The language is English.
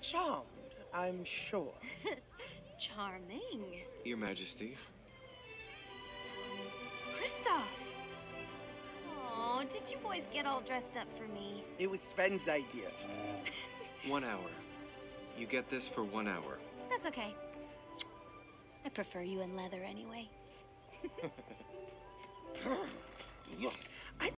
Charmed, I'm sure. Charming. Your Majesty. Kristoff! Oh, did you boys get all dressed up for me? It was Sven's idea. 1 hour. You get this for 1 hour. That's okay. I prefer you in leather anyway.